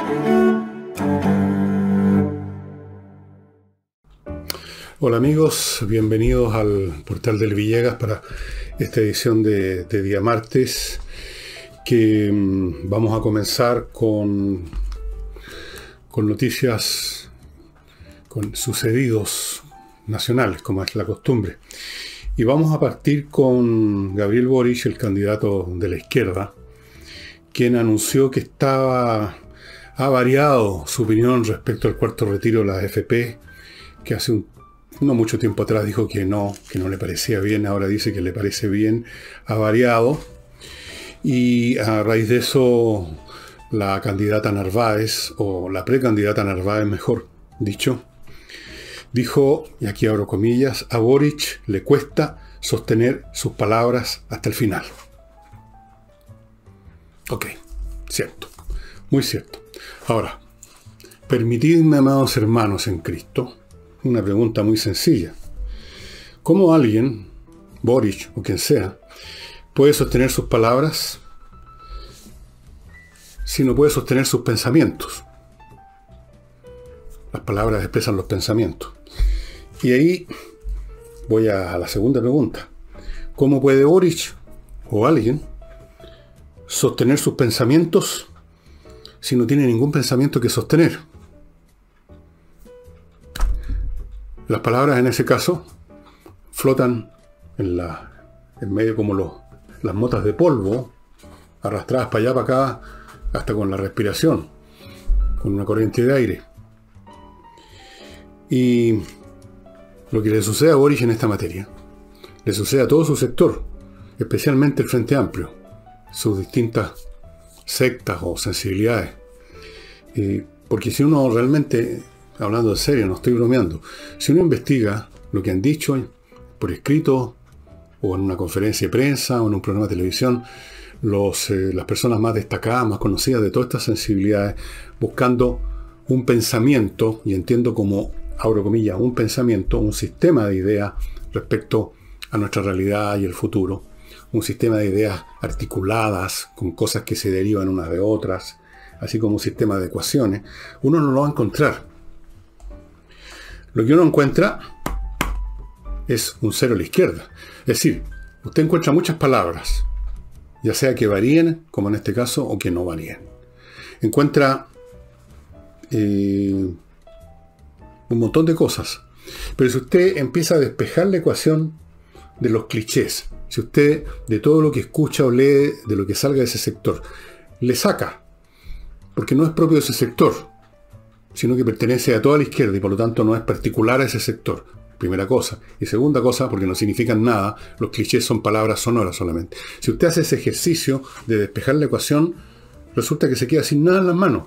Hola amigos, bienvenidos al portal del Villegas para esta edición de día martes, que vamos a comenzar con noticias, con sucedidos nacionales, como es la costumbre. Y vamos a partir con Gabriel Boric, el candidato de la izquierda, quien anunció que ha variado su opinión respecto al cuarto retiro de la AFP, que hace no mucho tiempo atrás dijo que no le parecía bien, ahora dice que le parece bien, ha variado. Y a raíz de eso, la candidata Narváez, o la precandidata Narváez, mejor dicho, dijo, y aquí abro comillas, a Boric le cuesta sostener sus palabras hasta el final. Ok, cierto, muy cierto. Ahora, permitidme, amados hermanos en Cristo, una pregunta muy sencilla. ¿Cómo alguien, Boric o quien sea, puede sostener sus palabras si no puede sostener sus pensamientos? Las palabras expresan los pensamientos. Y ahí voy a la segunda pregunta. ¿Cómo puede Boric o alguien sostener sus pensamientos si no tiene ningún pensamiento que sostener? Las palabras en ese caso flotan en medio como las motas de polvo, arrastradas para allá, para acá, hasta con la respiración, con una corriente de aire. Y lo que le sucede a Boric en esta materia, le sucede a todo su sector, especialmente el Frente Amplio, sus distintas sectas o sensibilidades. Porque si uno realmente, hablando en serio, no estoy bromeando, si uno investiga lo que han dicho por escrito, o en una conferencia de prensa, o en un programa de televisión, las personas más destacadas, más conocidas de todas estas sensibilidades, buscando un pensamiento, y entiendo como, abro comillas, un pensamiento, un sistema de ideas respecto a nuestra realidad y el futuro, un sistema de ideas articuladas, con cosas que se derivan unas de otras, así como un sistema de ecuaciones, uno no lo va a encontrar. Lo que uno encuentra es un cero a la izquierda. Es decir, usted encuentra muchas palabras, ya sea que varíen, como en este caso, o que no varíen. Encuentra un montón de cosas. Pero si usted empieza a despejar la ecuación de los clichés, si usted de todo lo que escucha o lee, de lo que salga de ese sector, le saca, porque no es propio de ese sector, sino que pertenece a toda la izquierda y por lo tanto no es particular a ese sector. Primera cosa. Y segunda cosa, porque no significan nada, los clichés son palabras sonoras solamente. Si usted hace ese ejercicio de despejar la ecuación, resulta que se queda sin nada en las manos.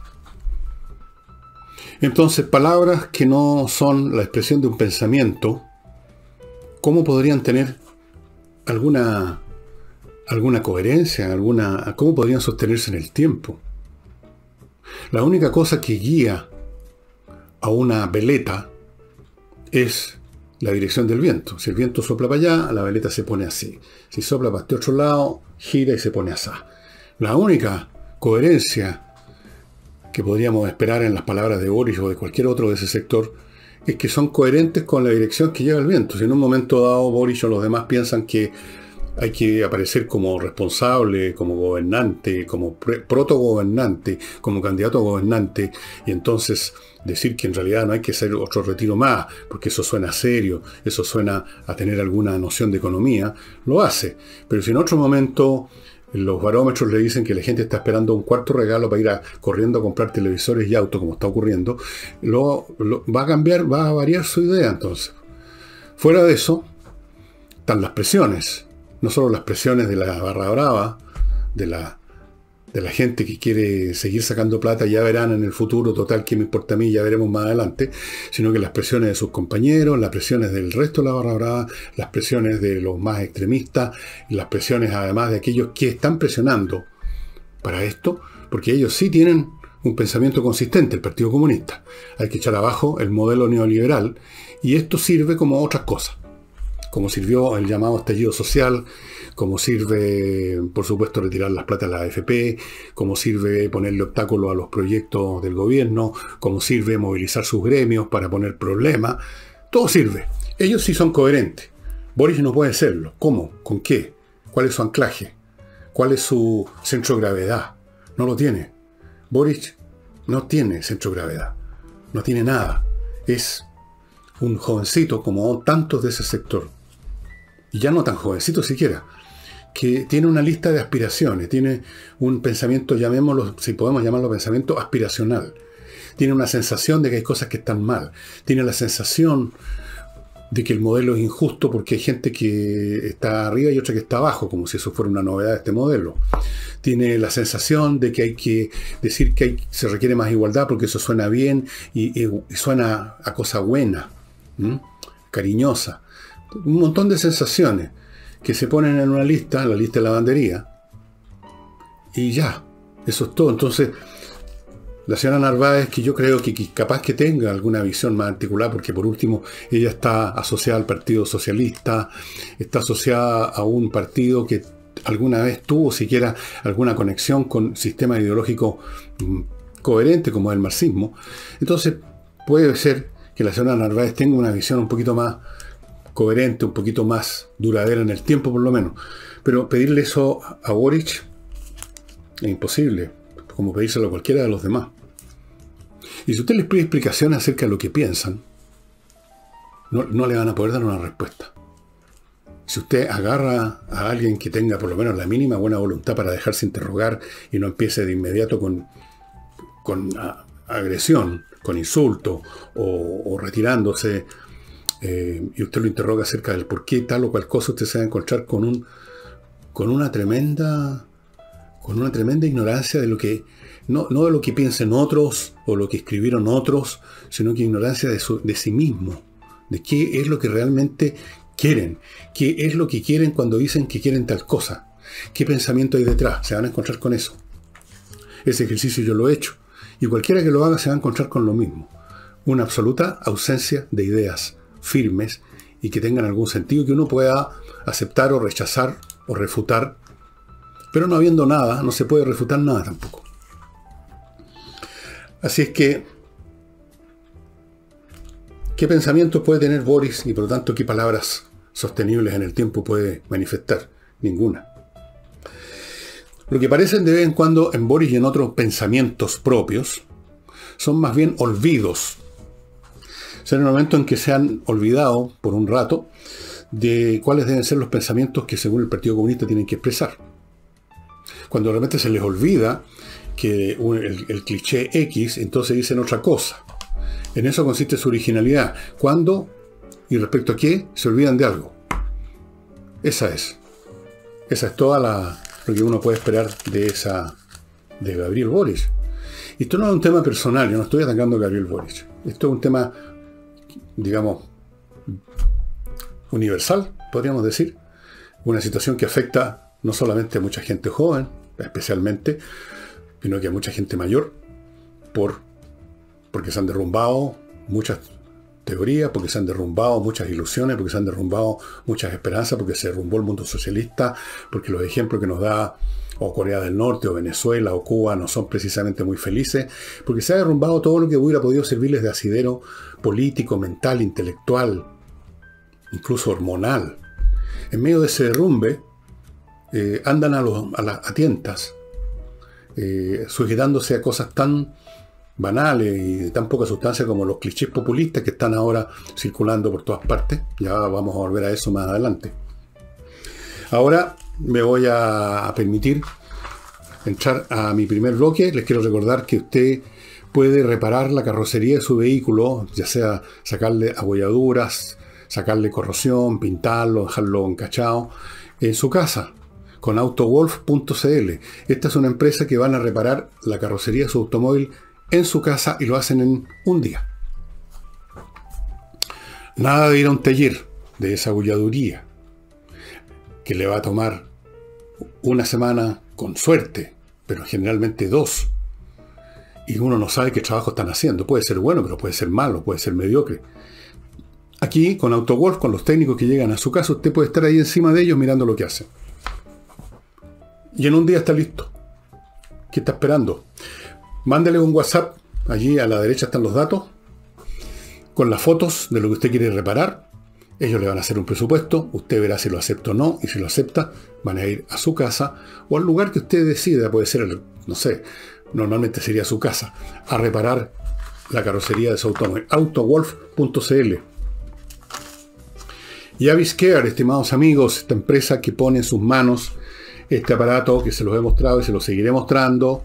Entonces, palabras que no son la expresión de un pensamiento, ¿cómo podrían tener alguna coherencia, cómo podrían sostenerse en el tiempo? La única cosa que guía a una veleta es la dirección del viento. Si el viento sopla para allá, la veleta se pone así. Si sopla para este otro lado, gira y se pone así. La única coherencia que podríamos esperar en las palabras de Boric o de cualquier otro de ese sector es que son coherentes con la dirección que lleva el viento. Si en un momento dado Boric o los demás piensan que hay que aparecer como responsable, como gobernante, como protogobernante, como candidato a gobernante, y entonces decir que en realidad no hay que hacer otro retiro más, porque eso suena serio, eso suena a tener alguna noción de economía, lo hace. Pero si en otro momento los barómetros le dicen que la gente está esperando un cuarto regalo para ir corriendo a comprar televisores y autos, como está ocurriendo, va a cambiar, va a variar su idea entonces. Fuera de eso, están las presiones. No solo las presiones de la barra brava, de la gente que quiere seguir sacando plata, ya verán en el futuro, total, ¿qué me importa a mí? Ya veremos más adelante, sino que las presiones de sus compañeros, las presiones del resto de la barra brava, las presiones de los más extremistas, y las presiones además de aquellos que están presionando para esto, porque ellos sí tienen un pensamiento consistente, el Partido Comunista. Hay que echar abajo el modelo neoliberal, y esto sirve como otras cosas. como sirvió el llamado estallido social, como sirve, por supuesto, retirar las plata de la AFP, como sirve ponerle obstáculos a los proyectos del gobierno, como sirve movilizar sus gremios para poner problemas. Todo sirve. Ellos sí son coherentes. Boric no puede serlo. ¿Cómo? ¿Con qué? ¿Cuál es su anclaje? ¿Cuál es su centro de gravedad? No lo tiene. Boric no tiene centro de gravedad. No tiene nada. Es un jovencito como tantos de ese sector. Y ya no tan jovencito siquiera. Que tiene una lista de aspiraciones. Tiene un pensamiento, llamémoslo, si podemos llamarlo pensamiento aspiracional. Tiene una sensación de que hay cosas que están mal. Tiene la sensación de que el modelo es injusto porque hay gente que está arriba y otra que está abajo, como si eso fuera una novedad de este modelo. Tiene la sensación de que hay que decir que se requiere más igualdad porque eso suena bien y suena a cosa buena, cariñosa. Un montón de sensaciones que se ponen en una lista, la lista de lavandería, y ya, eso es todo. Entonces, la señora Narváez, que yo creo que capaz que tenga alguna visión más articulada, porque por último ella está asociada al Partido Socialista, está asociada a un partido que alguna vez tuvo siquiera alguna conexión con sistemas ideológicos coherentes como el marxismo. Entonces puede ser que la señora Narváez tenga una visión un poquito más coherente, un poquito más duradera en el tiempo por lo menos. Pero pedirle eso a Boric es imposible, como pedírselo a cualquiera de los demás. Y si usted les pide explicaciones acerca de lo que piensan, no le van a poder dar una respuesta. Si usted agarra a alguien que tenga por lo menos la mínima buena voluntad para dejarse interrogar y no empiece de inmediato con agresión, con insulto o retirándose, y usted lo interroga acerca del por qué tal o cual cosa, usted se va a encontrar con una tremenda ignorancia de lo que, no de lo que piensen otros o lo que escribieron otros, sino que ignorancia de sí mismo, de qué es lo que realmente quieren, qué es lo que quieren cuando dicen que quieren tal cosa, qué pensamiento hay detrás. Se van a encontrar con eso. Ese ejercicio yo lo he hecho, y cualquiera que lo haga se va a encontrar con lo mismo: una absoluta ausencia de ideas firmes y que tengan algún sentido que uno pueda aceptar o rechazar o refutar. Pero no habiendo nada, no se puede refutar nada tampoco. Así es que, ¿qué pensamientos puede tener Boric y por lo tanto qué palabras sostenibles en el tiempo puede manifestar? Ninguna. Lo que parecen de vez en cuando en Boric y en otros pensamientos propios son más bien olvidos. O sea, en el momento en que se han olvidado por un rato de cuáles deben ser los pensamientos que según el Partido Comunista tienen que expresar. Cuando realmente se les olvida que el cliché X, entonces dicen otra cosa. En eso consiste su originalidad. ¿Cuándo y respecto a qué se olvidan de algo? Esa es toda lo que uno puede esperar de Gabriel Boric. Y esto no es un tema personal, yo no estoy atacando a Gabriel Boric. Esto es un tema, digamos, universal, podríamos decir. Una situación que afecta no solamente a mucha gente joven, especialmente, sino que a mucha gente mayor, porque se han derrumbado muchas teorías, porque se han derrumbado muchas ilusiones, porque se han derrumbado muchas esperanzas, porque se derrumbó el mundo socialista, porque los ejemplos que nos da o Corea del Norte, o Venezuela, o Cuba, no son precisamente muy felices, porque se ha derrumbado todo lo que hubiera podido servirles de asidero político, mental, intelectual, incluso hormonal. En medio de ese derrumbe, andan a tientas, sujetándose a cosas tan banales y de tan poca sustancia como los clichés populistas que están ahora circulando por todas partes. Ya vamos a volver a eso más adelante. Ahora me voy a permitir entrar a mi primer bloque. Les quiero recordar que usted puede reparar la carrocería de su vehículo, ya sea sacarle abolladuras, sacarle corrosión, pintarlo, dejarlo encachado en su casa con autowolf.cl. Esta es una empresa que van a reparar la carrocería de su automóvil en su casa y lo hacen en un día. Nada de ir a un taller de esa abolladuría que le va a tomar una semana con suerte, pero generalmente 2. Y uno no sabe qué trabajo están haciendo. Puede ser bueno, pero puede ser malo, puede ser mediocre. Aquí, con AutoWolf, con los técnicos que llegan a su casa, usted puede estar ahí encima de ellos mirando lo que hacen. Y en un día está listo. ¿Qué está esperando? Mándele un WhatsApp, allí a la derecha están los datos, con las fotos de lo que usted quiere reparar. Ellos le van a hacer un presupuesto, usted verá si lo acepta o no, y si lo acepta, van a ir a su casa o al lugar que usted decida, puede ser, no sé, normalmente sería su casa, a reparar la carrocería de su automóvil. Autowolf.cl. Y Aviscare, estimados amigos, esta empresa que pone en sus manos este aparato que se los he mostrado y se los seguiré mostrando,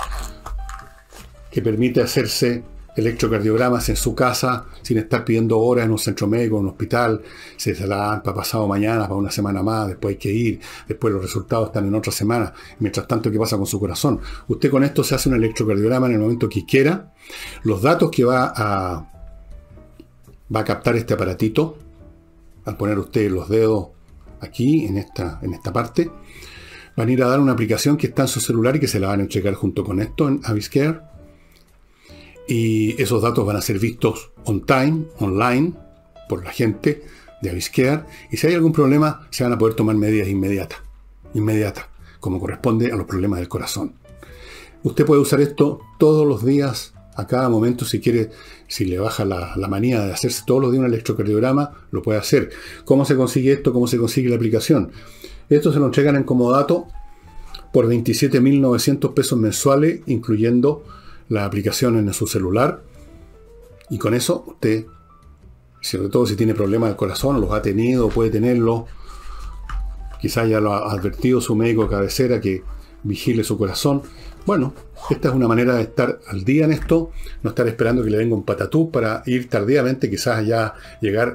que permite hacerse electrocardiogramas en su casa sin estar pidiendo horas en un centro médico, en un hospital. Se la dan para pasado mañana, para una semana más, después hay que ir, después los resultados están en otra semana. Mientras tanto, ¿qué pasa con su corazón? Usted con esto se hace un electrocardiograma en el momento que quiera. Los datos que va a captar este aparatito, al poner usted los dedos aquí, en esta parte, van a ir a dar una aplicación que está en su celular y que se la van a entregar junto con esto en Aviscare. Y esos datos van a ser vistos on time, online, por la gente de Aviscare. Y si hay algún problema, se van a poder tomar medidas inmediatas, como corresponde a los problemas del corazón. Usted puede usar esto todos los días, a cada momento, si quiere. Si le baja la manía de hacerse todos los días un electrocardiograma, lo puede hacer. ¿Cómo se consigue esto? ¿Cómo se consigue la aplicación? Esto se lo entregan en comodato por 27.900 pesos mensuales, incluyendo la aplicación en su celular. Y con eso usted, sobre todo si tiene problemas del corazón, los ha tenido, puede tenerlo, quizás ya lo ha advertido su médico de cabecera que vigile su corazón. Bueno, esta es una manera de estar al día en esto, no estar esperando que le venga un patatús para ir tardíamente, quizás ya llegar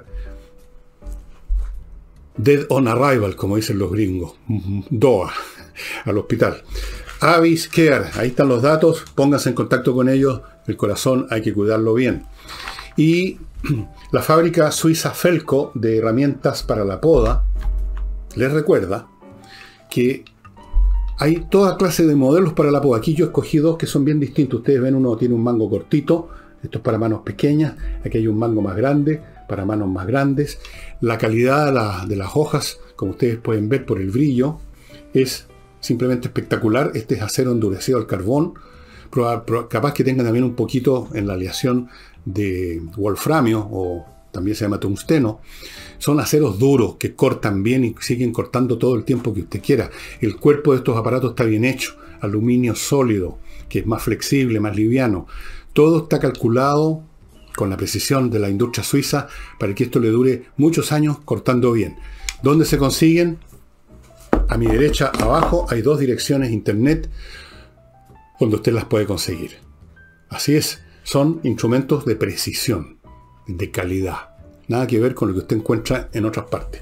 dead on arrival, como dicen los gringos, DOA, al hospital. Aviscare, ahí están los datos, pónganse en contacto con ellos, el corazón hay que cuidarlo bien. Y la fábrica suiza Felco de herramientas para la poda les recuerda que hay toda clase de modelos para la poda. Aquí yo escogí dos que son bien distintos. Ustedes ven, uno tiene un mango cortito, esto es para manos pequeñas, aquí hay un mango más grande, para manos más grandes. La calidad de las hojas, como ustedes pueden ver por el brillo, es simplemente espectacular. Este es acero endurecido al carbón, capaz que tenga también un poquito en la aleación de wolframio, o también se llama tungsteno. Son aceros duros que cortan bien y siguen cortando todo el tiempo que usted quiera. El cuerpo de estos aparatos está bien hecho, aluminio sólido, que es más flexible, más liviano. Todo está calculado con la precisión de la industria suiza para que esto le dure muchos años cortando bien. ¿Dónde se consiguen? A mi derecha, abajo, hay dos direcciones internet donde usted las puede conseguir. Así es, son instrumentos de precisión, de calidad. Nada que ver con lo que usted encuentra en otras partes.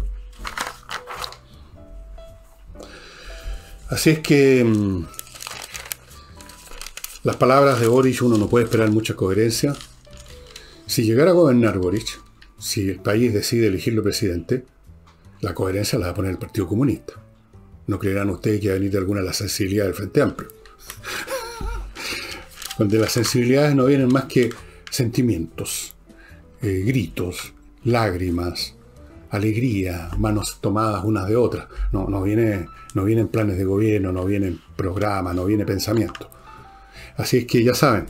Así es que las palabras de Boric, uno no puede esperar mucha coherencia. Si llegara a gobernar Boric, si el país decide elegirlo presidente, la coherencia la va a poner el Partido Comunista. No creerán ustedes que va a venir de alguna de la sensibilidad del Frente Amplio. Donde las sensibilidades no vienen más que sentimientos, gritos, lágrimas, alegría, manos tomadas unas de otras. No vienen planes de gobierno, no vienen programas, no viene pensamiento. Así es que ya saben.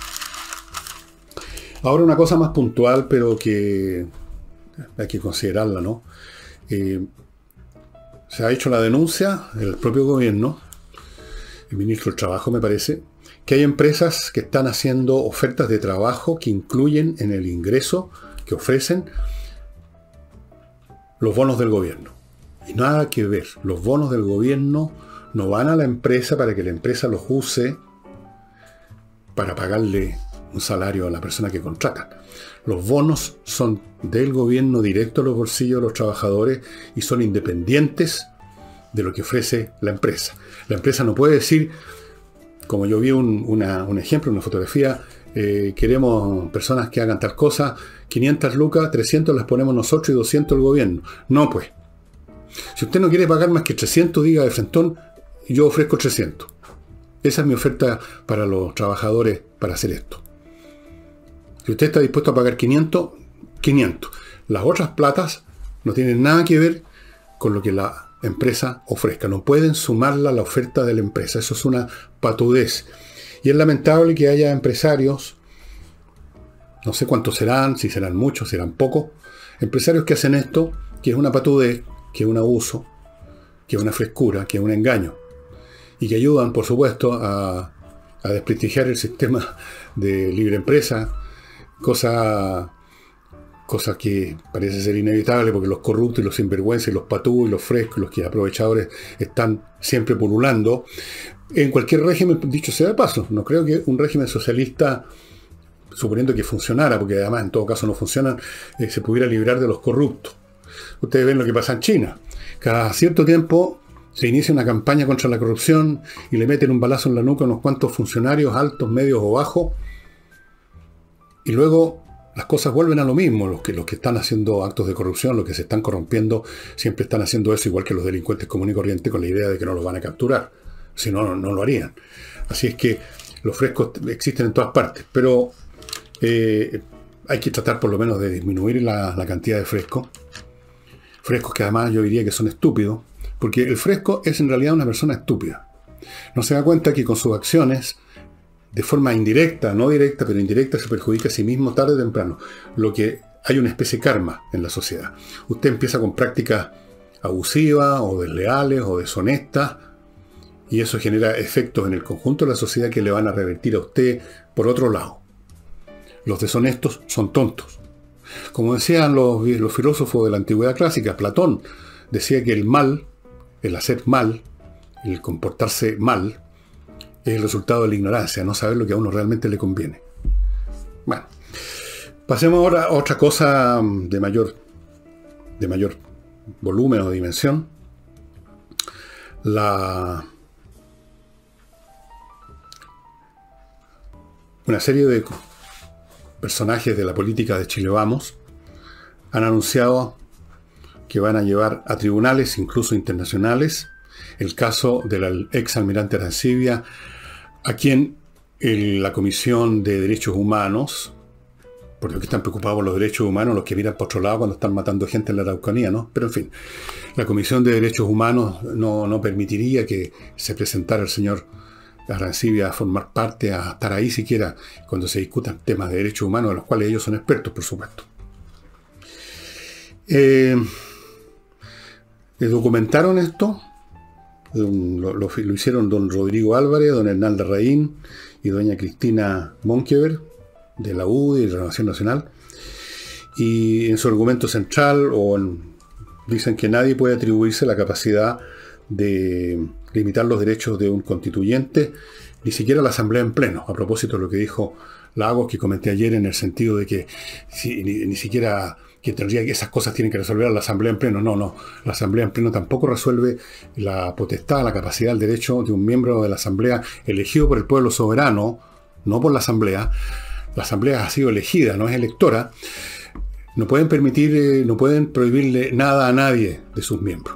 Ahora una cosa más puntual, pero que hay que considerarla, ¿no? Se ha hecho la denuncia del propio gobierno, el ministro del Trabajo me parece, que hay empresas que están haciendo ofertas de trabajo que incluyen en el ingreso que ofrecen los bonos del gobierno. Y nada que ver, los bonos del gobierno no van a la empresa para que la empresa los use para pagarle un salario a la persona que contratan. Los bonos son del gobierno directo a los bolsillos de los trabajadores y son independientes de lo que ofrece la empresa. La empresa no puede decir, como yo vi un ejemplo, una fotografía, queremos personas que hagan tal cosa, 500 lucas, 300 las ponemos nosotros y 200 el gobierno. No, pues. Si usted no quiere pagar más que 300, diga de frentón, yo ofrezco 300. Esa es mi oferta para los trabajadores para hacer esto. Si usted está dispuesto a pagar 500, 500. Las otras platas no tienen nada que ver con lo que la empresa ofrezca. No pueden sumarla a la oferta de la empresa. Eso es una patudez. Y es lamentable que haya empresarios, no sé cuántos serán, si serán muchos, serán pocos, empresarios que hacen esto, que es una patudez, que es un abuso, que es una frescura, que es un engaño. Y que ayudan, por supuesto, a desprestigiar el sistema de libre empresa, cosa que parece ser inevitable porque los corruptos y los sinvergüenzas y los patúos y los frescos y los que aprovechadores están siempre pululando en cualquier régimen, dicho sea de paso. No creo que un régimen socialista, suponiendo que funcionara, porque además en todo caso no funcionan, se pudiera librar de los corruptos. Ustedes ven lo que pasa en China. Cada cierto tiempo se inicia una campaña contra la corrupción y le meten un balazo en la nuca a unos cuantos funcionarios, altos, medios o bajos, y luego las cosas vuelven a lo mismo. Los que están haciendo actos de corrupción, los que se están corrompiendo, siempre están haciendo eso, igual que los delincuentes comunes y corrientes, con la idea de que no los van a capturar. Si no, no lo harían. Así es que los frescos existen en todas partes, pero hay que tratar por lo menos de disminuir la cantidad de frescos. Frescos que además yo diría que son estúpidos, porque el fresco es en realidad una persona estúpida. No se da cuenta que con sus acciones, de forma indirecta, no directa, pero indirecta, se perjudica a sí mismo tarde o temprano. Hay una especie de karma en la sociedad. Usted empieza con prácticas abusivas o desleales o deshonestas, y eso genera efectos en el conjunto de la sociedad que le van a revertir a usted por otro lado. Los deshonestos son tontos. Como decían los filósofos de la antigüedad clásica, Platón decía que el mal, el hacer mal, el comportarse mal, es el resultado de la ignorancia, no saber lo que a uno realmente le conviene. Bueno, pasemos ahora a otra cosa de mayor volumen o dimensión. Una serie de personajes de la política de Chile Vamos han anunciado que van a llevar a tribunales, incluso internacionales, el caso del ex almirante Arancibia, a quien la Comisión de Derechos Humanos, porque los que están preocupados por los derechos humanos, los que miran por otro lado cuando están matando gente en la Araucanía, ¿no? Pero en fin, la Comisión de Derechos Humanos no permitiría que se presentara el señor Arancibia a formar parte, a estar ahí siquiera cuando se discutan temas de derechos humanos, de los cuales ellos son expertos, por supuesto. Documentaron esto, lo hicieron don Rodrigo Álvarez, don Hernán Larraín y doña Cristina Monkever, de la UDI y de Renovación Nacional, y en su argumento central dicen que nadie puede atribuirse la capacidad de limitar los derechos de un constituyente, ni siquiera la Asamblea en pleno, a propósito de lo que dijo Lagos, que comenté ayer, en el sentido de que ni siquiera que tendría que esas cosas tienen que resolver la Asamblea en pleno. No, la Asamblea en pleno tampoco resuelve la potestad, la capacidad, el derecho de un miembro de la Asamblea elegido por el pueblo soberano, no por la Asamblea. La Asamblea ha sido elegida, no es electora. No pueden no pueden prohibirle nada a nadie de sus miembros.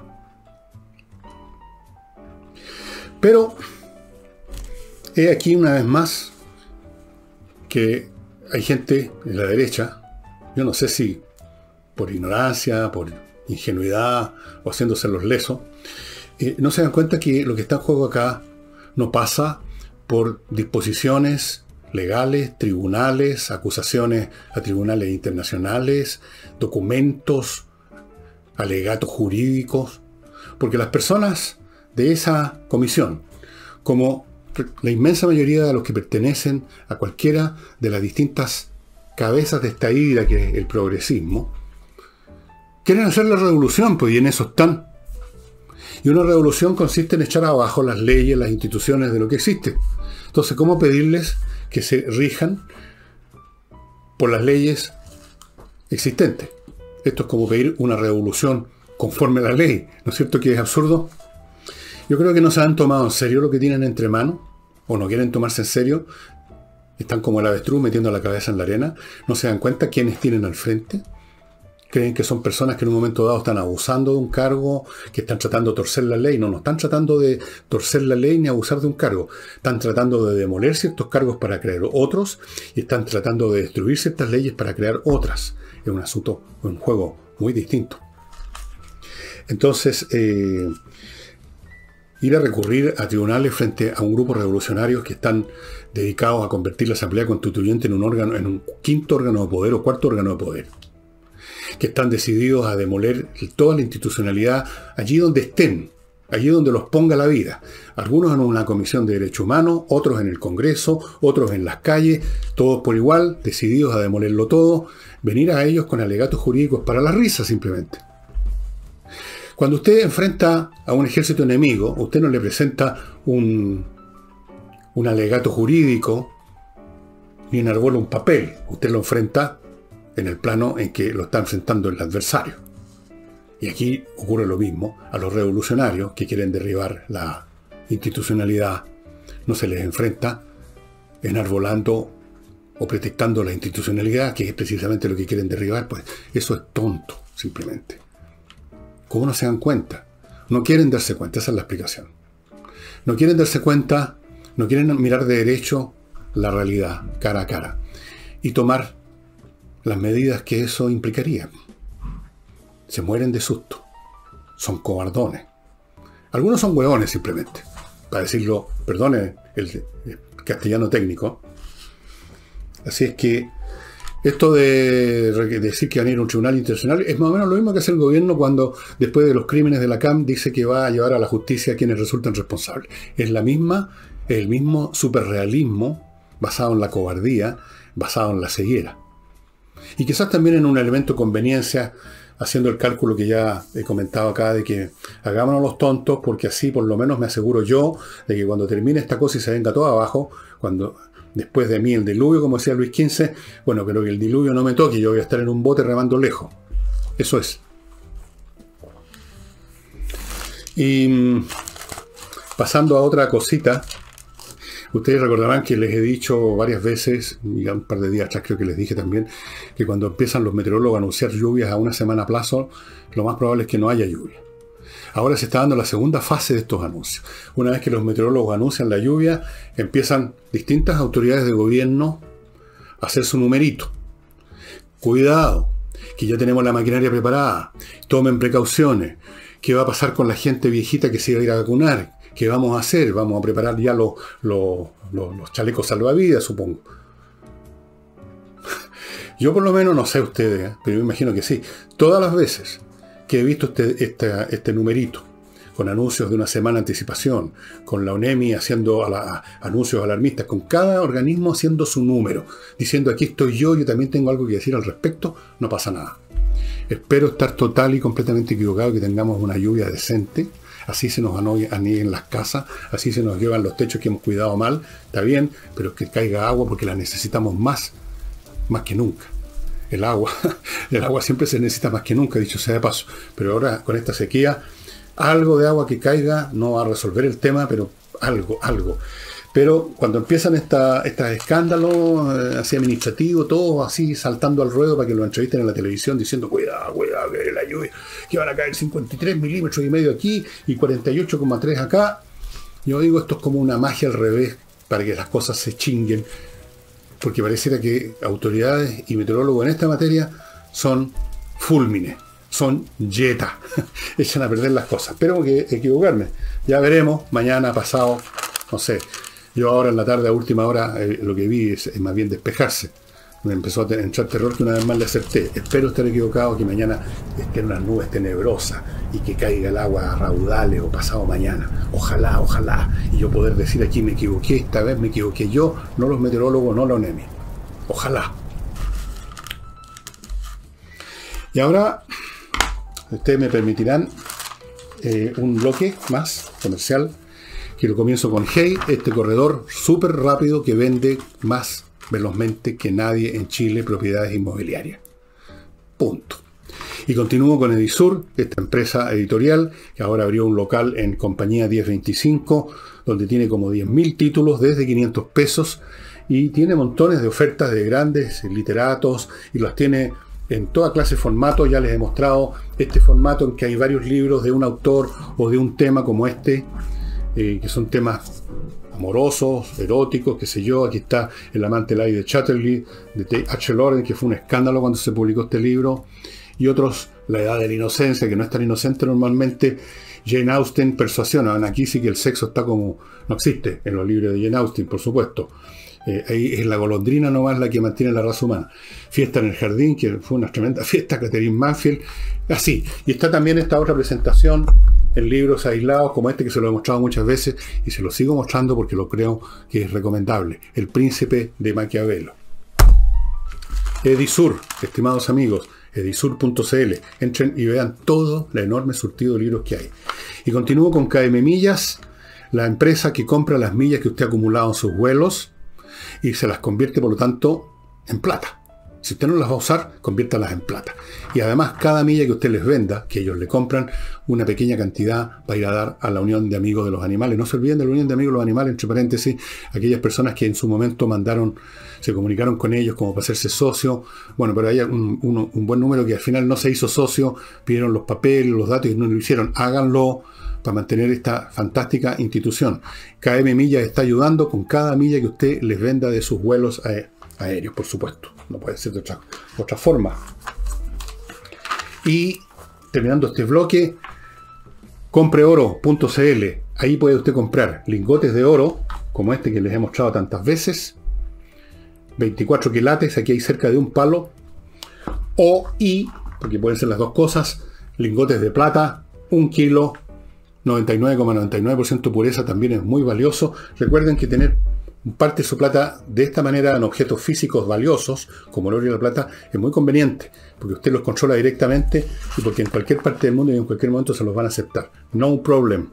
Pero he aquí una vez más que hay gente en la derecha, yo no sé si por ignorancia, por ingenuidad o haciéndose los lesos, no se dan cuenta que lo que está en juego acá no pasa por disposiciones legales, tribunales, acusaciones a tribunales internacionales, documentos, alegatos jurídicos, porque las personas de esa comisión, como la inmensa mayoría de los que pertenecen a cualquiera de las distintas cabezas de esta hidra que es el progresismo, quieren hacer la revolución, pues, y en eso están. Y una revolución consiste en echar abajo las leyes, las instituciones de lo que existe. Entonces, ¿cómo pedirles que se rijan por las leyes existentes? Esto es como pedir una revolución conforme a la ley, ¿no es cierto que es absurdo? Yo creo que no se han tomado en serio lo que tienen entre manos, o no quieren tomarse en serio. Están como el avestruz metiendo la cabeza en la arena. No se dan cuenta quiénes tienen al frente. creen que son personas que en un momento dado están abusando de un cargo, que están tratando de torcer la ley. No, no están tratando de torcer la ley ni abusar de un cargo. Están tratando de demoler ciertos cargos para crear otros y están tratando de destruir ciertas leyes para crear otras. Es un asunto, un juego muy distinto. Entonces, ir a recurrir a tribunales frente a un grupo de revolucionarios que están dedicados a convertir la Asamblea Constituyente en un órgano, en un quinto órgano de poder o cuarto órgano de poder, que están decididos a demoler toda la institucionalidad allí donde estén, allí donde los ponga la vida. Algunos en una comisión de derechos humanos, otros en el Congreso, otros en las calles, todos por igual, decididos a demolerlo todo, venir a ellos con alegatos jurídicos para la risa simplemente. Cuando usted enfrenta a un ejército enemigo, usted no le presenta un alegato jurídico ni enarbola un papel. Usted lo enfrenta en el plano en que lo está enfrentando el adversario. Y aquí ocurre lo mismo. A los revolucionarios que quieren derribar la institucionalidad no se les enfrenta enarbolando o pretextando la institucionalidad, que es precisamente lo que quieren derribar. Pues eso es tonto, simplemente. ¿Cómo no se dan cuenta? No quieren darse cuenta, esa es la explicación. No quieren darse cuenta, no quieren mirar de derecho la realidad, cara a cara, y tomar las medidas que eso implicaría. Se mueren de susto. Son cobardones. Algunos son hueones simplemente, para decirlo, perdone el castellano técnico. Así es que esto de decir que van a ir a un tribunal internacional es más o menos lo mismo que hace el gobierno cuando, después de los crímenes de la CAM, dice que va a llevar a la justicia a quienes resultan responsables. Es el mismo superrealismo basado en la cobardía, basado en la ceguera. Y quizás también en un elemento de conveniencia, haciendo el cálculo que ya he comentado acá, de que hagámonos los tontos, porque así por lo menos me aseguro yo de que cuando termine esta cosa y se venga todo abajo, cuando después de mí el diluvio, como decía Luis XV, bueno, pero que el diluvio no me toque, yo voy a estar en un bote remando lejos. Eso es. Y pasando a otra cosita, ustedes recordarán que les he dicho varias veces, y un par de días atrás creo que les dije también, que cuando empiezan los meteorólogos a anunciar lluvias a una semana a plazo, lo más probable es que no haya lluvia. Ahora se está dando la segunda fase de estos anuncios. Una vez que los meteorólogos anuncian la lluvia, empiezan distintas autoridades de gobierno a hacer su numerito. Cuidado, que ya tenemos la maquinaria preparada, tomen precauciones. ¿Qué va a pasar con la gente viejita que se va a ir a vacunar? ¿Qué vamos a hacer? Vamos a preparar ya los chalecos salvavidas, supongo. Yo por lo menos, no sé ustedes, pero yo imagino que sí. Todas las veces que he visto este numerito, con anuncios de una semana de anticipación, con la ONEMI haciendo anuncios alarmistas, con cada organismo haciendo su número, diciendo aquí estoy yo también tengo algo que decir al respecto, no pasa nada. Espero estar total y completamente equivocado, que tengamos una lluvia decente, así se nos anieguen las casas, así se nos llevan los techos que hemos cuidado mal, está bien, pero que caiga agua porque la necesitamos más que nunca. El agua siempre se necesita más que nunca, dicho sea de paso, pero ahora con esta sequía, algo de agua que caiga no va a resolver el tema, pero algo. Pero cuando empiezan estos escándalos así administrativos, todos así saltando al ruedo para que lo entrevisten en la televisión diciendo cuidado, que la lluvia, que van a caer 53 milímetros y medio aquí y 48,3 acá. Yo digo, esto es como una magia al revés para que las cosas se chinguen, porque pareciera que autoridades y meteorólogos en esta materia son fúlmines, son yeta, echan a perder las cosas. Espero que equivocarme, ya veremos, mañana, pasado, no sé. Yo ahora en la tarde, a última hora, lo que vi es más bien despejarse. Me empezó a entrar terror que una vez más le acerté. Espero estar equivocado, que mañana estén unas nubes tenebrosas y que caiga el agua a raudales o pasado mañana. Ojalá. Y yo poder decir aquí me equivoqué, esta vez me equivoqué yo, no los meteorólogos, no la ONEMI. Ojalá. Y ahora, ustedes me permitirán un bloque más comercial, que lo comienzo con Hey, este corredor súper rápido que vende más velozmente que nadie en Chile propiedades inmobiliarias. Punto. Y continúo con Edisur, esta empresa editorial que ahora abrió un local en Compañía 1025, donde tiene como 10.000 títulos desde 500 pesos y tiene montones de ofertas de grandes literatos y las tiene en toda clase de formato. Ya les he mostrado este formato en que hay varios libros de un autor o de un tema como este, que son temas amorosos, eróticos, qué sé yo. Aquí está El amante Lai de Chatterley, de T.H. Lawrence, que fue un escándalo cuando se publicó este libro, y otros, La edad de la inocencia, que no es tan inocente normalmente. Jane Austen, Persuasión. Aquí sí que el sexo está como... no existe en los libros de Jane Austen, por supuesto. Ahí es la golondrina nomás la que mantiene la raza humana. Fiesta en el jardín, que fue una tremenda fiesta, Catherine Mansfield, así. Y está también esta otra presentación en libros aislados como este, que se lo he mostrado muchas veces y se lo sigo mostrando porque lo creo que es recomendable. El príncipe de Maquiavelo. Edisur, estimados amigos, edisur.cl. Entren y vean todo el enorme surtido de libros que hay. Y continúo con KM Millas, la empresa que compra las millas que usted ha acumulado en sus vuelos y se las convierte, por lo tanto, en plata. Si usted no las va a usar, conviértalas en plata. Y además, cada milla que usted les venda, que ellos le compran, una pequeña cantidad va a ir a dar a la Unión de Amigos de los Animales. No se olviden de la Unión de Amigos de los Animales, entre paréntesis, aquellas personas que en su momento se comunicaron con ellos como para hacerse socio. Bueno, pero hay un buen número que al final no se hizo socio, pidieron los papeles, los datos y no lo hicieron. Háganlo para mantener esta fantástica institución. KM Millas está ayudando con cada milla que usted les venda de sus vuelos aéreos, por supuesto. No puede ser de otra forma. Y terminando este bloque, compreoro.cl. Ahí puede usted comprar lingotes de oro, como este que les he mostrado tantas veces. 24 quilates, aquí hay cerca de un palo. Porque pueden ser las dos cosas, lingotes de plata, 1 kilo, 99,99% pureza, también es muy valioso. Recuerden que tener parte de su plata de esta manera en objetos físicos valiosos, como el oro y la plata, es muy conveniente, porque usted los controla directamente y porque en cualquier parte del mundo y en cualquier momento se los van a aceptar. No problem.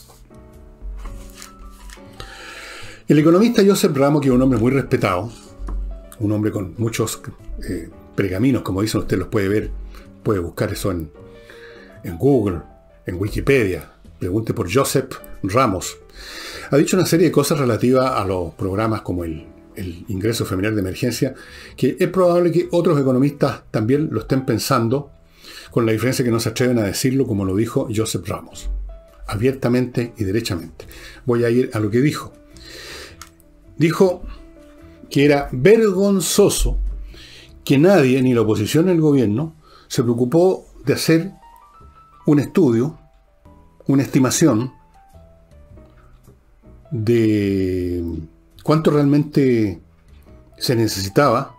El economista Joseph Ramo, que es un hombre muy respetado, un hombre con muchos pergaminos, como dicen, usted los puede ver, puede buscar eso en Google, en Wikipedia. Pregunte por Joseph Ramos. Ha dicho una serie de cosas relativas a los programas como el ingreso familiar de emergencia, que es probable que otros economistas también lo estén pensando, con la diferencia que no se atreven a decirlo como lo dijo Joseph Ramos, abiertamente y derechamente. Voy a ir a lo que dijo. Dijo que era vergonzoso que nadie, ni la oposición ni el gobierno, se preocupó de hacer un estudio, una estimación de cuánto realmente se necesitaba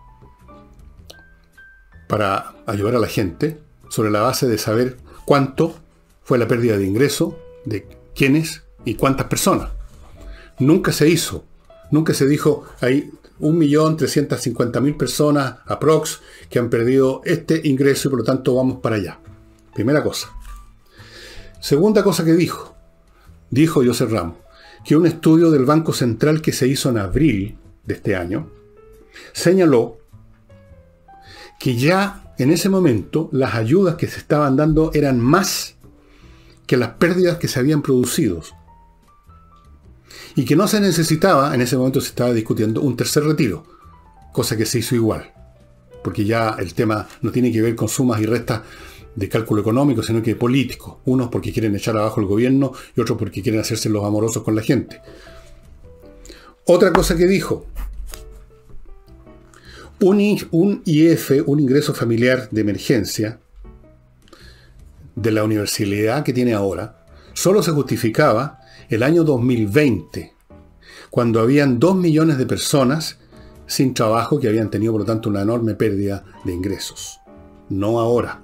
para ayudar a la gente, sobre la base de saber cuánto fue la pérdida de ingreso, de quiénes y cuántas personas. Nunca se hizo, nunca se dijo, hay 1.350.000 personas aprox que han perdido este ingreso y por lo tanto vamos para allá. Primera cosa. Segunda cosa que dijo Joseph Ramos, que un estudio del Banco Central que se hizo en abril de este año señaló que ya en ese momento las ayudas que se estaban dando eran más que las pérdidas que se habían producido y que no se necesitaba, en ese momento se estaba discutiendo un tercer retiro, cosa que se hizo igual, porque ya el tema no tiene que ver con sumas y restas de cálculo económico, sino que político. Unos porque quieren echar abajo el gobierno y otros porque quieren hacerse los amorosos con la gente. Otra cosa que dijo, un IF, un ingreso familiar de emergencia, de la universalidad que tiene ahora, solo se justificaba el año 2020, cuando habían 2 millones de personas sin trabajo que habían tenido, por lo tanto, una enorme pérdida de ingresos. No ahora.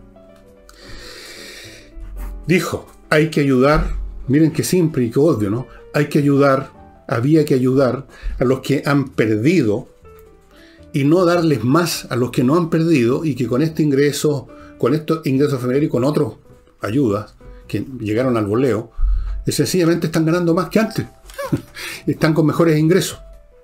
Dijo, hay que ayudar, miren qué simple y qué obvio, ¿no? Había que ayudar a los que han perdido y no darles más a los que no han perdido y que con estos ingresos familiares y con otras ayudas que llegaron al voleo, sencillamente están ganando más que antes. Están con mejores ingresos.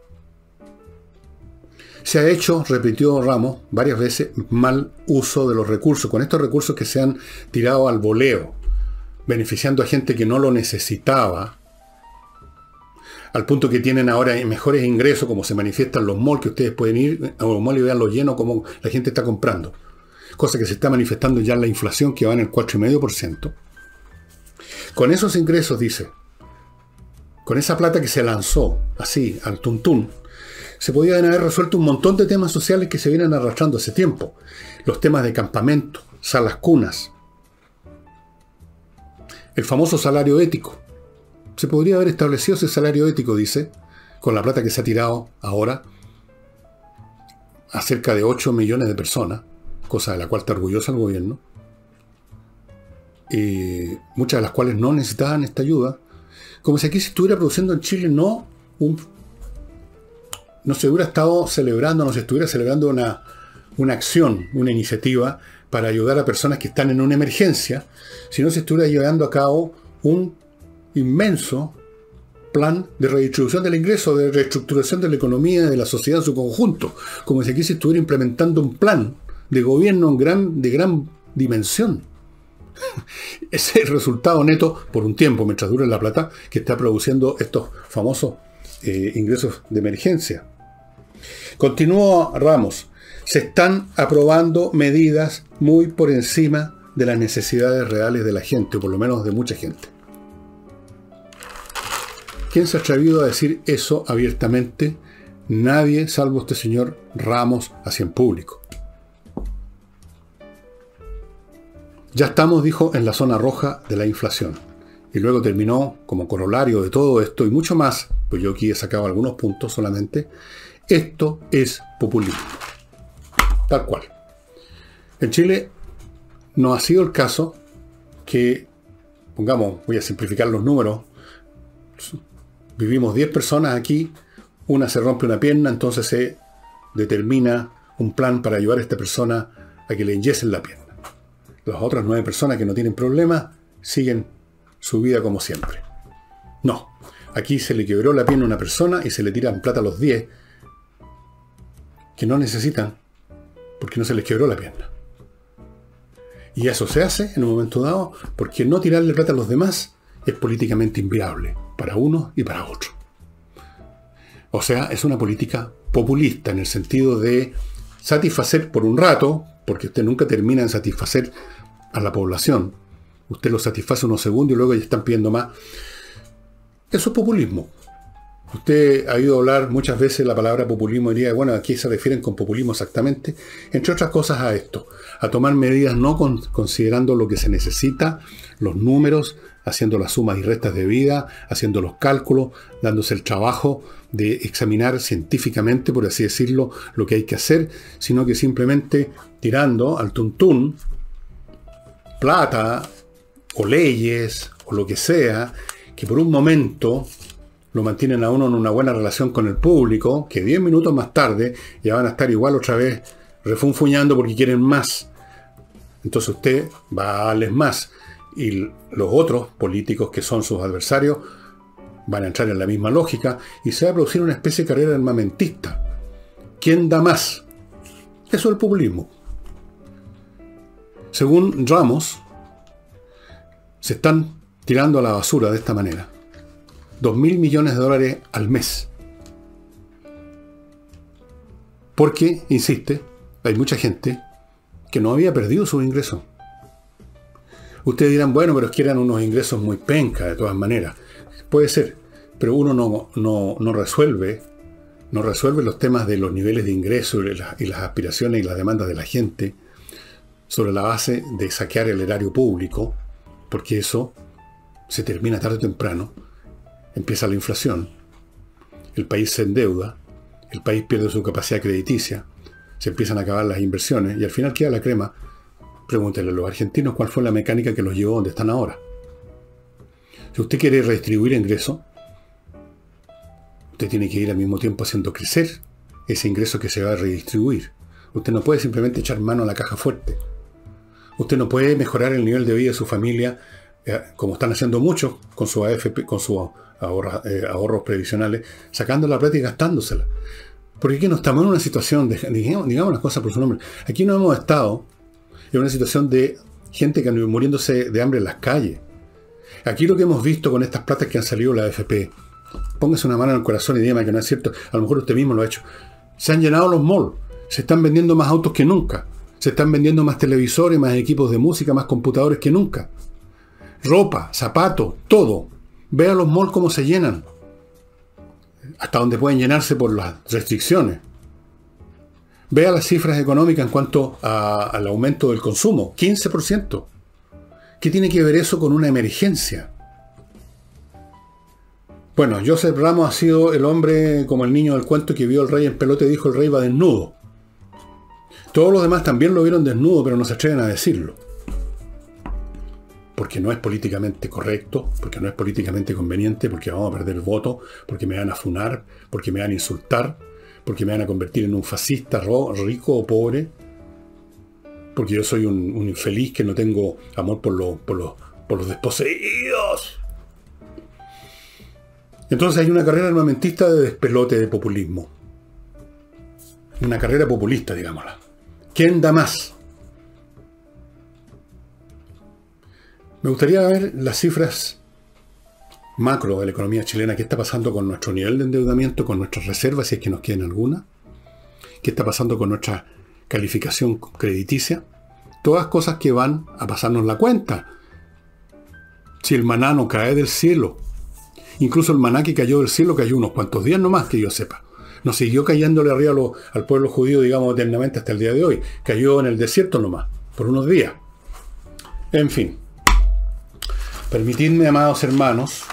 Se ha hecho, repitió Ramos varias veces, mal uso de los recursos, con estos recursos que se han tirado al voleo, beneficiando a gente que no lo necesitaba, al punto que tienen ahora mejores ingresos, como se manifiestan los malls, que ustedes pueden ir a los malls y vean lo lleno como la gente está comprando. cosa que se está manifestando ya en la inflación, que va en el 4,5%. Con esos ingresos, dice, con esa plata que se lanzó así, al tuntún, se podían haber resuelto un montón de temas sociales que se vienen arrastrando hace tiempo. Los temas de campamento, salas cunas, el famoso salario ético. Se podría haber establecido ese salario ético, dice, con la plata que se ha tirado ahora a cerca de 8 millones de personas, cosa de la cual está orgulloso el gobierno, y muchas de las cuales no necesitaban esta ayuda, como si aquí se estuviera produciendo en Chile no se hubiera estado celebrando, no se estuviera celebrando una acción, una iniciativa para ayudar a personas que están en una emergencia, sino se estuviera llevando a cabo un inmenso plan de redistribución del ingreso, de reestructuración de la economía, de la sociedad en su conjunto, como si aquí se estuviera implementando un plan de gobierno de gran dimensión. Ese es el resultado neto por un tiempo, mientras dure la plata, que está produciendo estos famosos ingresos de emergencia. Continúa Ramos. Se están aprobando medidas muy por encima de las necesidades reales de la gente, o por lo menos de mucha gente. ¿Quién se ha atrevido a decir eso abiertamente? Nadie, salvo este señor Ramos, así en público. Ya estamos, dijo, en la zona roja de la inflación. Y luego terminó, como corolario de todo esto y mucho más, pues yo aquí he sacado algunos puntos solamente, esto es populismo. Tal cual. En Chile no ha sido el caso que, pongamos, voy a simplificar los números, vivimos 10 personas aquí, una se rompe una pierna, entonces se determina un plan para ayudar a esta persona a que le enyesen la pierna. Las otras 9 personas que no tienen problemas siguen su vida como siempre. No, aquí se le quebró la pierna a una persona y se le tiran plata a los 10 que no necesitan porque no se les quebró la pierna. Y eso se hace en un momento dado porque no tirarle plata a los demás es políticamente inviable para unos y para otros. O sea, es una política populista en el sentido de satisfacer por un rato, porque usted nunca termina en satisfacer a la población. Usted lo satisface unos segundos y luego ya están pidiendo más. Eso es populismo. Usted ha oído hablar muchas veces la palabra populismo y diría, bueno, ¿a qué se refieren con populismo exactamente? Entre otras cosas a esto, a tomar medidas no considerando lo que se necesita, los números, haciendo las sumas y restas de vida, haciendo los cálculos, dándose el trabajo de examinar científicamente, por así decirlo, lo que hay que hacer, sino que simplemente tirando al tuntún plata o leyes o lo que sea, que por un momento lo mantienen a uno en una buena relación con el público, que 10 minutos más tarde ya van a estar igual otra vez refunfuñando porque quieren más. Entonces usted va a darles más. Y los otros políticos que son sus adversarios van a entrar en la misma lógica y se va a producir una especie de carrera armamentista. ¿Quién da más? Eso es el populismo. Según Ramos, se están tirando a la basura de esta manera 2.000 millones de dólares al mes. Porque, insiste, hay mucha gente que no había perdido sus ingresos. Ustedes dirán, bueno, pero es que eran unos ingresos muy pencas de todas maneras. Puede ser, pero uno no resuelve los temas de los niveles de ingreso y las aspiraciones y las demandas de la gente sobre la base de saquear el erario público, porque eso se termina tarde o temprano. Empieza la inflación, el país se endeuda, el país pierde su capacidad crediticia, se empiezan a acabar las inversiones y al final queda la crema. Pregúntenle a los argentinos cuál fue la mecánica que los llevó donde están ahora. Si usted quiere redistribuir ingresos, usted tiene que ir al mismo tiempo haciendo crecer ese ingreso que se va a redistribuir. Usted no puede simplemente echar mano a la caja fuerte. Usted no puede mejorar el nivel de vida de su familia, como están haciendo muchos con su AFP, con sus ahorros previsionales, sacando la plata y gastándosela. Porque aquí no estamos en una situación de, digamos las cosas por su nombre, aquí no hemos estado en una situación de gente que muriéndose de hambre en las calles. Aquí lo que hemos visto con estas platas que han salido de la AFP, póngase una mano en el corazón y dígame que no es cierto, a lo mejor usted mismo lo ha hecho. Se han llenado los malls, se están vendiendo más autos que nunca, Se están vendiendo más televisores, más equipos de música, más computadores que nunca. Ropa, zapatos, todo. Vea los malls cómo se llenan. Hasta donde pueden llenarse por las restricciones. Vea las cifras económicas en cuanto al aumento del consumo. 15%. ¿Qué tiene que ver eso con una emergencia? Bueno, Joseph Ramos ha sido el hombre como el niño del cuento que vio al rey en pelota y dijo el rey va desnudo. Todos los demás también lo vieron desnudo, pero no se atreven a decirlo. Porque no es políticamente correcto, porque no es políticamente conveniente, porque vamos a perder el voto, porque me van a funar, porque me van a insultar, porque me van a convertir en un fascista rico o pobre, porque yo soy un infeliz que no tengo amor por los desposeídos. Entonces hay una carrera armamentista de despelote de populismo. Una carrera populista, digámosla. ¿Quién da más? Me gustaría ver las cifras macro de la economía chilena. ¿Qué está pasando con nuestro nivel de endeudamiento, con nuestras reservas, si es que nos quedan alguna? ¿Qué está pasando con nuestra calificación crediticia? Todas cosas que van a pasarnos la cuenta. Si el maná no cae del cielo. Incluso el maná que cayó del cielo cayó unos cuantos días nomás, que yo sepa. No siguió cayéndole arriba al pueblo judío, digamos, eternamente hasta el día de hoy. Cayó en el desierto nomás, por unos días. En fin. Permitidme, amados hermanos,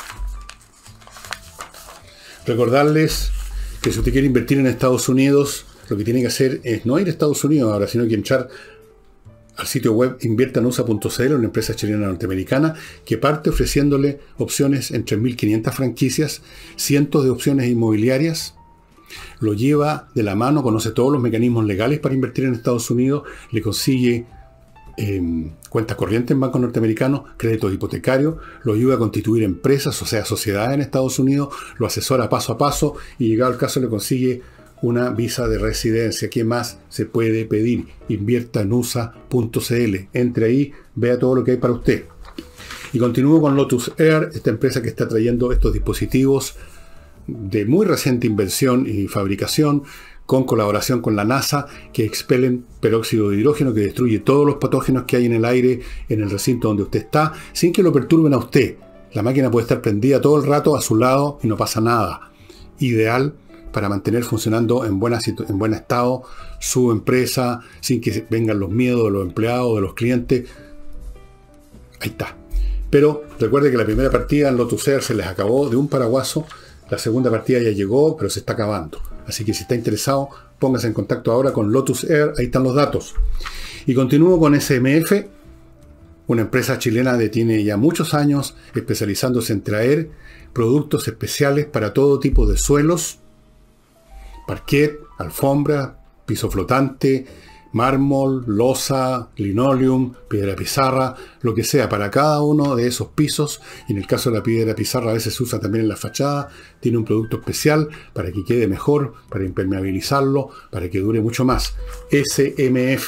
recordarles que si usted quiere invertir en Estados Unidos, lo que tiene que hacer es no ir a Estados Unidos ahora, sino que entrar al sitio web inviertanusa.cl, una empresa chilena norteamericana que parte ofreciéndole opciones en 3.500 franquicias, cientos de opciones inmobiliarias. Lo lleva de la mano, conoce todos los mecanismos legales para invertir en Estados Unidos, le consigue cuentas corrientes en bancos norteamericanos, créditos hipotecarios, lo ayuda a constituir empresas, o sea, sociedades en Estados Unidos, lo asesora paso a paso y llegado el caso le consigue una visa de residencia. ¿Qué más se puede pedir? Inviertanusa.cl. Entre ahí, vea todo lo que hay para usted. Y continúo con Lotus Air, esta empresa que está trayendo estos dispositivos de muy reciente inversión y fabricación, con colaboración con la NASA, que expelen peróxido de hidrógeno que destruye todos los patógenos que hay en el aire, en el recinto donde usted está, sin que lo perturben a usted. La máquina puede estar prendida todo el rato a su lado y no pasa nada. Ideal para mantener funcionando en buen estado su empresa, sin que vengan los miedos de los empleados, de los clientes. Ahí está. Pero recuerde que la primera partida en Lotus Air se les acabó de un paraguaso. La segunda partida ya llegó, pero se está acabando. Así que si está interesado, póngase en contacto ahora con Lotus Air. Ahí están los datos. Y continúo con SMF, una empresa chilena que tiene ya muchos años especializándose en traer productos especiales para todo tipo de suelos, parquet, alfombra, piso flotante, mármol, losa, linoleum, piedra pizarra, lo que sea, para cada uno de esos pisos. Y en el caso de la piedra pizarra a veces se usa también en la fachada. Tiene un producto especial para que quede mejor, para impermeabilizarlo, para que dure mucho más. SMF.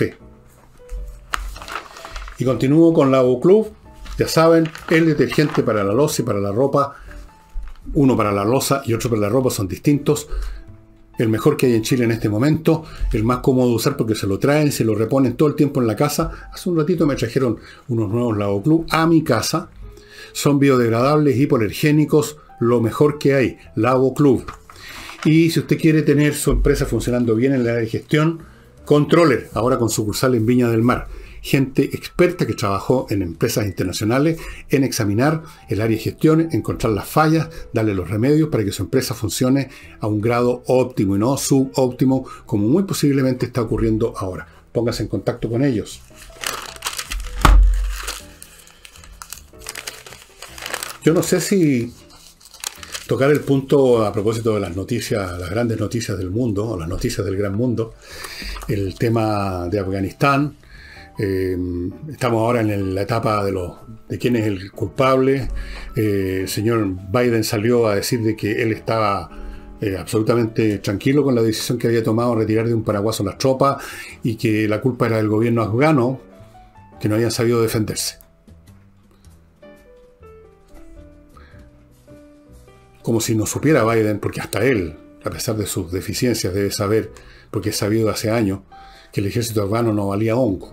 Y continúo con Lavabo Club. Ya saben, el detergente para la loza y para la ropa. Uno para la loza y otro para la ropa, son distintos. El mejor que hay en Chile en este momento, el más cómodo de usar porque se lo traen, se lo reponen todo el tiempo en la casa. Hace un ratito me trajeron unos nuevos Lavabo Club a mi casa. Son biodegradables, hipoalergénicos, lo mejor que hay, Lavabo Club. Y si usted quiere tener su empresa funcionando bien en la área de gestión, Controller, ahora con sucursal en Viña del Mar. Gente experta que trabajó en empresas internacionales en examinar el área de gestión, encontrar las fallas, darle los remedios para que su empresa funcione a un grado óptimo y no subóptimo, como muy posiblemente está ocurriendo ahora. Póngase en contacto con ellos. Yo no sé si tocar el punto a propósito de las noticias, las grandes noticias del mundo, o las noticias del gran mundo, el tema de Afganistán. Estamos ahora en la etapa de quién es el culpable. El señor Biden salió a decir de que él estaba absolutamente tranquilo con la decisión que había tomado retirar de un paraguaso las tropas y que la culpa era del gobierno afgano, que no habían sabido defenderse. Como si no supiera Biden, porque hasta él, a pesar de sus deficiencias, debe saber, porque es sabido hace años, que el ejército afgano no valía hongo,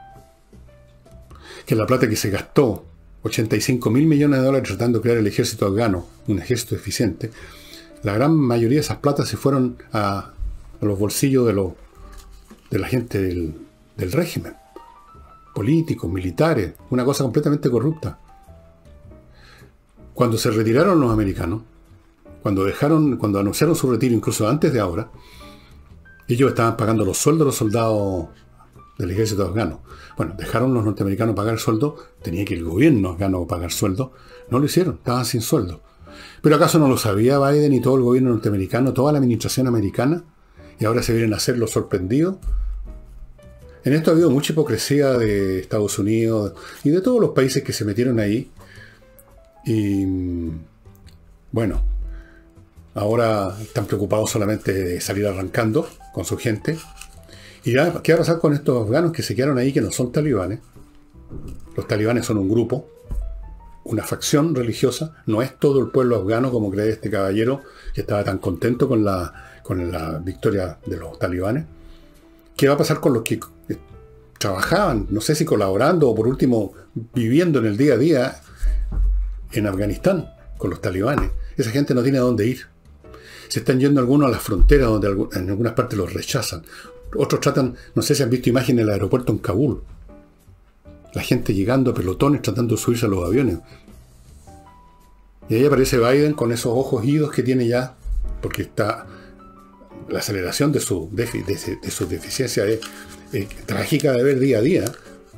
que la plata que se gastó, 85 mil millones de dólares tratando de crear el ejército afgano, un ejército eficiente, la gran mayoría de esas platas se fueron a los bolsillos de la gente del régimen, políticos, militares, una cosa completamente corrupta. Cuando se retiraron los americanos, cuando anunciaron su retiro, incluso antes de ahora, ellos estaban pagando los sueldos de los soldados del ejército afgano. Bueno, dejaron los norteamericanos pagar sueldo, tenía que el gobierno afgano pagar sueldo, no lo hicieron, estaban sin sueldo. ¿Pero acaso no lo sabía Biden y todo el gobierno norteamericano, toda la administración americana? Y ahora se vienen a hacer los sorprendidos. En esto ha habido mucha hipocresía de Estados Unidos y de todos los países que se metieron ahí. Y bueno, ahora están preocupados solamente de salir arrancando con su gente. ¿Y ya qué va a pasar con estos afganos que se quedaron ahí, que no son talibanes? Los talibanes son un grupo, una facción religiosa, no es todo el pueblo afgano como cree este caballero que estaba tan contento con la victoria de los talibanes. ¿Qué va a pasar con los que trabajaban, no sé si colaborando o por último viviendo en el día a día en Afganistán con los talibanes? Esa gente no tiene a dónde ir. Se están yendo algunos a las fronteras donde en algunas partes los rechazan. Otros tratan, no sé si han visto imágenes del aeropuerto en Kabul. La gente llegando a pelotones tratando de subirse a los aviones. Y ahí aparece Biden con esos ojos idos que tiene ya, porque está la aceleración de su deficiencia es trágica de ver día a día.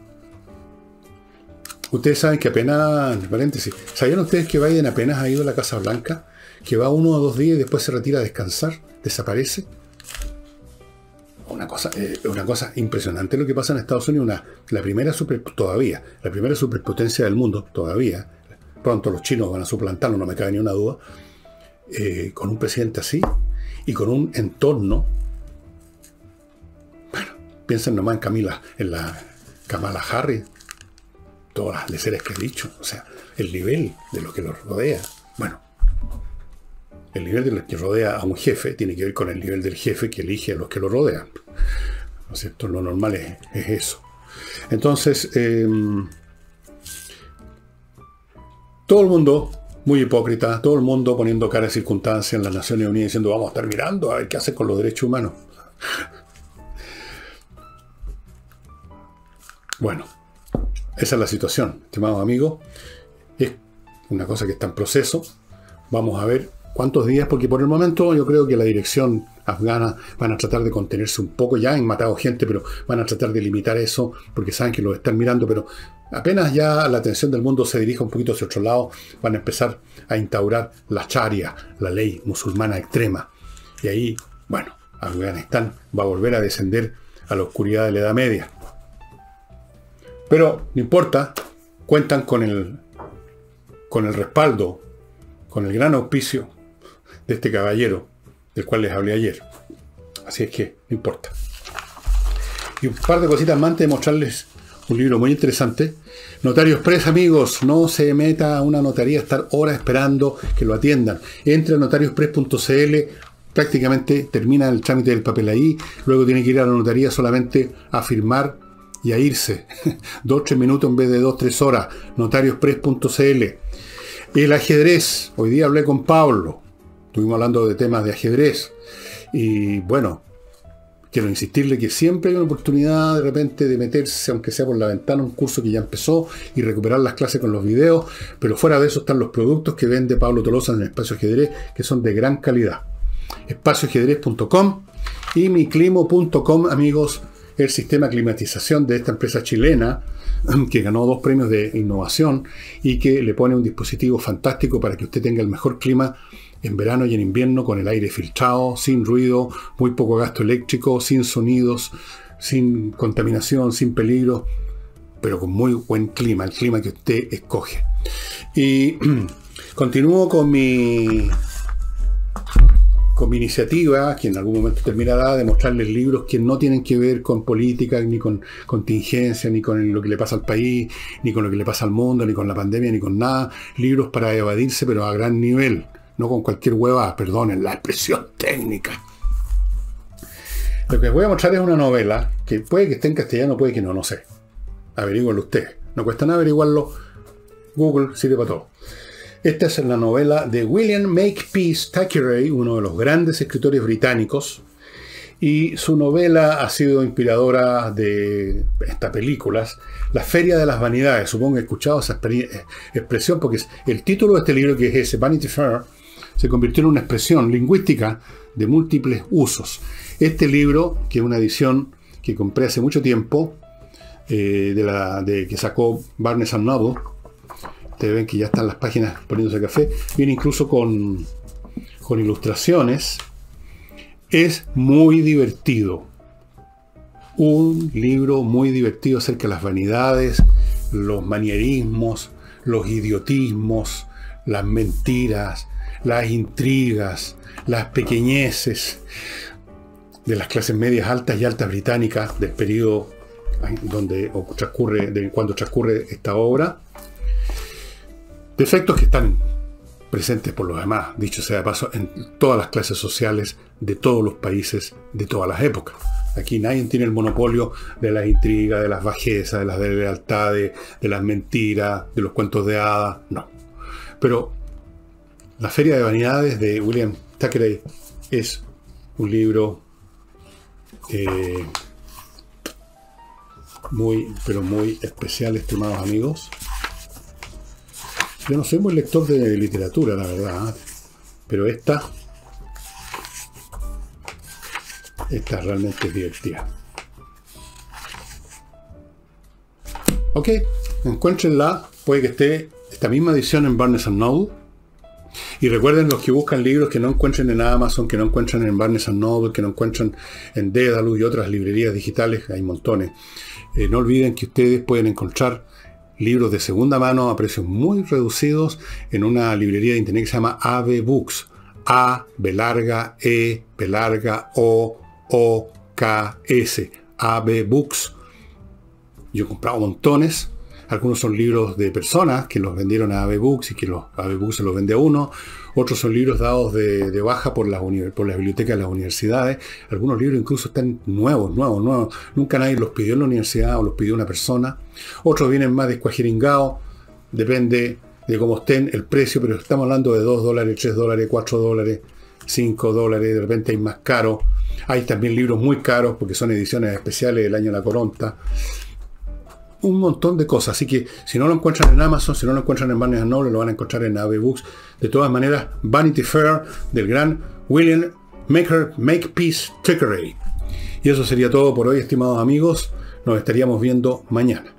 Ustedes saben que apenas, en paréntesis, ¿sabían ustedes que Biden apenas ha ido a la Casa Blanca? Que va 1 o 2 días y después se retira a descansar, desaparece. Una cosa impresionante lo que pasa en Estados Unidos, la primera superpotencia del mundo, todavía. Pronto los chinos van a suplantarlo, no me cabe ni una duda. Con un presidente así y con un entorno. Bueno, piensen nomás en la Kamala Harris, todas las leceras que he dicho, o sea, el nivel de lo que los rodea. Bueno, el nivel de lo que rodea a un jefe tiene que ver con el nivel del jefe que elige a los que lo rodean. ¿No es cierto? Lo normal es eso. Entonces, todo el mundo muy hipócrita, todo el mundo poniendo cara de circunstancia en las Naciones Unidas diciendo vamos a estar mirando a ver qué hace con los derechos humanos. Bueno, esa es la situación, estimados amigos. Es una cosa que está en proceso. Vamos a ver cuántos días, porque por el momento yo creo que la dirección afgana van a tratar de contenerse un poco. Ya han matado gente, pero van a tratar de limitar eso, porque saben que lo están mirando, pero apenas ya la atención del mundo se dirija un poquito hacia otro lado, van a empezar a instaurar la sharia, la ley musulmana extrema. Y ahí, bueno, Afganistán va a volver a descender a la oscuridad de la Edad Media. Pero no importa, cuentan con el respaldo, con el gran auspicio de este caballero del cual les hablé ayer. Así es que no importa. Y un par de cositas más antes de mostrarles un libro muy interesante. Notario Express, amigos, no se meta a una notaría a estar horas esperando que lo atiendan. Entre a notarioexpress.cl, prácticamente termina el trámite del papel ahí, luego tiene que ir a la notaría solamente a firmar y a irse. 2-3 minutos en vez de 2-3 horas. Notarioexpress.cl. El ajedrez, hoy día hablé con Pablo, estuvimos hablando de temas de ajedrez, y bueno, quiero insistirle que siempre hay una oportunidad de repente de meterse, aunque sea por la ventana, un curso que ya empezó y recuperar las clases con los videos, pero fuera de eso están los productos que vende Pablo Tolosa en el Espacio Ajedrez, que son de gran calidad. Espacioajedrez.com y miclimo.com, amigos, el sistema de climatización de esta empresa chilena que ganó 2 premios de innovación y que le pone un dispositivo fantástico para que usted tenga el mejor clima en verano y en invierno, con el aire filtrado, sin ruido, muy poco gasto eléctrico, sin sonidos, sin contaminación, sin peligro, pero con muy buen clima, el clima que usted escoge. Y continúo con mi iniciativa, que en algún momento terminará, de mostrarles libros que no tienen que ver con política, ni con contingencia, ni con lo que le pasa al país, ni con lo que le pasa al mundo, ni con la pandemia, ni con nada. Libros para evadirse, pero a gran nivel, no con cualquier hueva, perdonen la expresión técnica. Lo que les voy a mostrar es una novela que puede que esté en castellano, puede que no, no sé. Averíguenlo ustedes. No cuesta nada averiguarlo. Google sirve para todo. Esta es la novela de William Makepeace Thackeray, uno de los grandes escritores británicos. Y su novela ha sido inspiradora de estas películas. La Feria de las Vanidades. Supongo que he escuchado esa expresión porque el título de este libro, que es ese, Vanity Fair, se convirtió en una expresión lingüística de múltiples usos. Libro, que es una edición que compré hace mucho tiempo, que sacó Barnes & Noble, ustedes ven que ya están las páginas poniéndose café, viene incluso con ilustraciones, es muy divertido. Un libro muy divertido acerca de las vanidades, los manierismos, los idiotismos, las mentiras, las intrigas, las pequeñeces de las clases medias altas y altas británicas del periodo cuando transcurre esta obra. Defectos que están presentes por los demás, dicho sea de paso, en todas las clases sociales de todos los países, de todas las épocas. Aquí nadie tiene el monopolio de las intrigas, de las bajezas, de las deslealtades, de las mentiras, de los cuentos de hadas, no. Pero La Feria de Vanidades de William Thackeray es un libro pero muy especial, estimados amigos. Yo no soy muy lector de literatura, la verdad, pero esta realmente es divertida. Ok, encuéntrenla, puede que esté esta misma edición en Barnes & Noble. Y recuerden, los que buscan libros que no encuentren en Amazon, que no encuentran en Barnes & Noble, que no encuentran en Dédalus y otras librerías digitales, hay montones. No olviden que ustedes pueden encontrar libros de segunda mano a precios muy reducidos en una librería de internet que se llama AB Books. A, B larga, E, B larga, O, K, S. AB Books. Yo he comprado montones. Algunos son libros de personas que los vendieron a AB Books y que los AB Books se los vende a uno. Otros son libros dados de baja por las bibliotecas de las universidades. Algunos libros incluso están nuevos. Nunca nadie los pidió en la universidad o los pidió una persona. Otros vienen más descuajeringados. Depende de cómo estén el precio, pero estamos hablando de $2, $3, $4, $5. De repente hay más caros. Hay también libros muy caros porque son ediciones especiales del año de la Coronta. Un montón de cosas, así que si no lo encuentran en Amazon, si no lo encuentran en Barnes & Noble, lo van a encontrar en AB Books. De todas maneras, Vanity Fair del gran William Makepeace Thackeray. Y eso sería todo por hoy, estimados amigos. Nos estaríamos viendo mañana.